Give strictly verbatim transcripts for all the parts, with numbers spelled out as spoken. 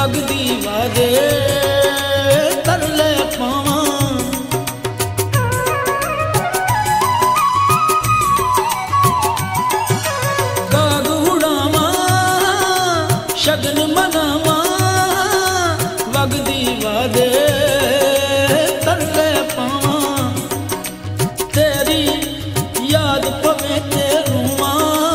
वगदी वादे तरले पावा गाग उड़ावा शगन मनावा वगदी वादे तरले पावा तेरी याद पवे ते रुआ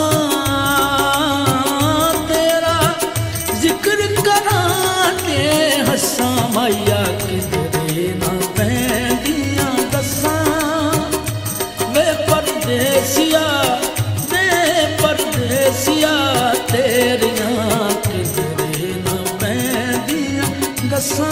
तेरा जिक्र करा के हसा माया किधरे ना पैंदियां दसा वे परदेसिया वे परदेसिया तेरियां किधरे ना पैंदियां दसा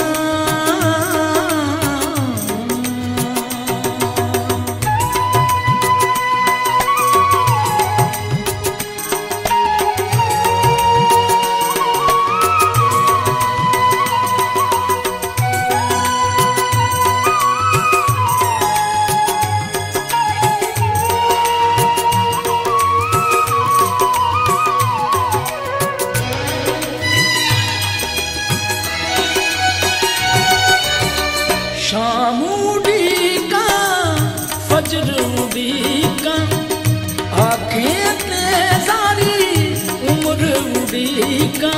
शाम उड़ीका फजर उड़ीका आँखें तेजारी उम्र उड़ीका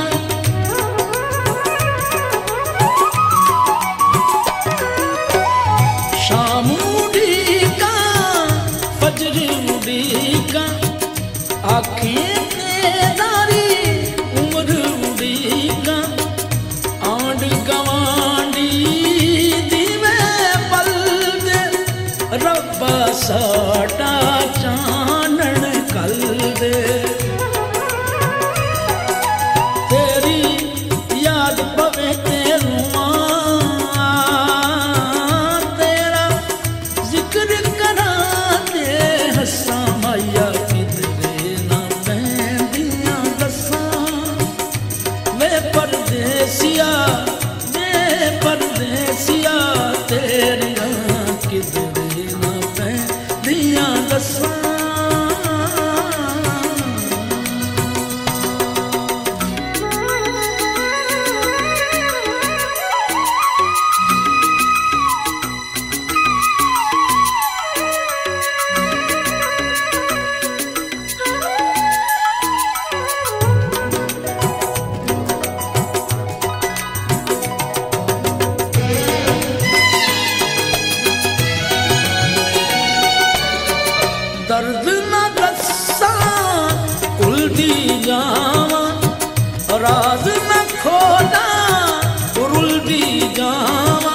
शाम उड़ीका फजर उड़ीका आँखें तेजारी उम्र उड़ीका आंड गवांडी रब्बा साडा चानन कल दे तेरी याद पवे ते रुआ तेरा जिक्र करा ते हसा माया किधरे ना पैंदियां दसा वे परदेसिया वे परदेसिया तेरियां किधरे दिया दसा दर्द न दसा उल्टी जावा राज न खोला उल्टी जावा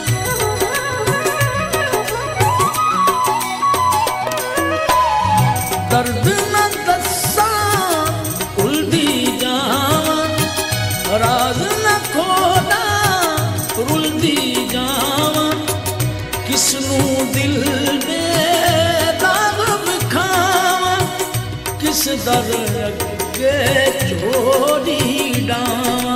दर्द न दसा उल्टी जावा राज न खोला उल्टी जावा किसनू दिल दे किस दर अगे छोड़ी डावा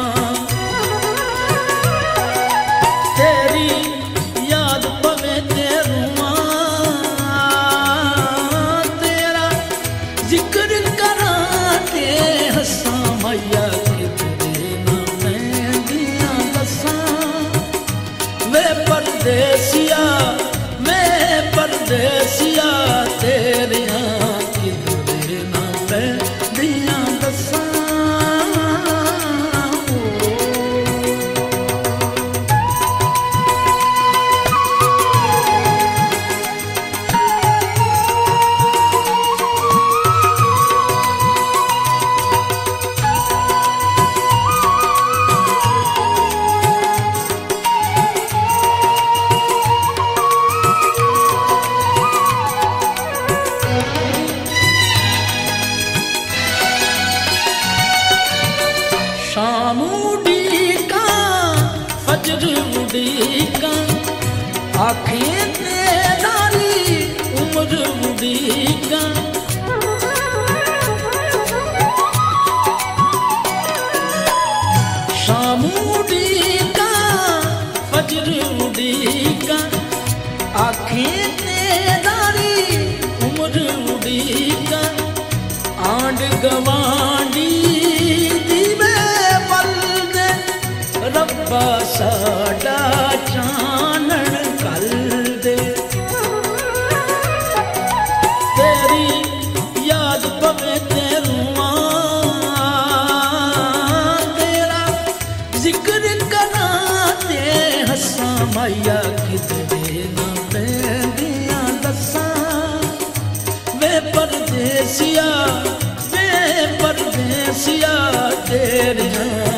तेरी याद पवे ते रुआ तेरा जिक्र करा के हसा माया किधरे ना पैंदियां दसा वे परदेसिया वे परदेसिया तेरियां दिया दसा शाम उड़ीका फजर उड़ीका आँखें तेजारी उम्र उड़ीका शाम उड़ीका फजर उड़ीका आँखें तेजारी उम्र उड़ीका आंड गवांडी दीवे बल दे रब्बा साडा चानण कल दे। तेरी याद पवे ते रुआं, तेरा जिक्र करा ते हसां माया किधरे ना पैंदियां दसां। वे परदेसिया वे परदेसिया तेरियां